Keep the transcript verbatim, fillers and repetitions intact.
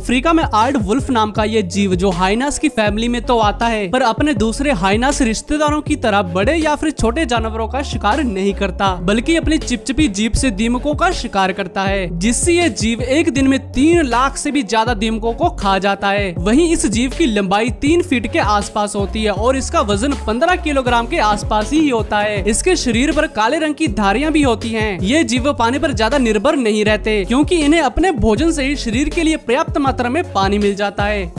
Africa में आर्ड wolf नाम का ये जीव जो हाइनास की फैमिली में तो आता है, पर अपने दूसरे हाइनास रिश्तेदारों की तरह बड़े या फिर छोटे जानवरों का शिकार नहीं करता, बल्कि अपनी चिपचिपी जीभ से दीमकों का शिकार करता है, जिससे ये जीव एक दिन में तीन लाख से भी ज्यादा दीमकों को खा जाता है। वहीं इस जीव की लंबाई तीन फीट के आसपास होती है और इसका वजन पंद्रह किलोग्राम के आसपास ही होता है। इसके शरीर पर काले रंग की धारियां भी होती हैं। ये जीव पानी पर ज्यादा निर्भर नहीं रहते, क्योंकि इन्हें अपने भोजन से ही शरीर के लिए पर्याप्त मात्रा में पानी मिल जाता है।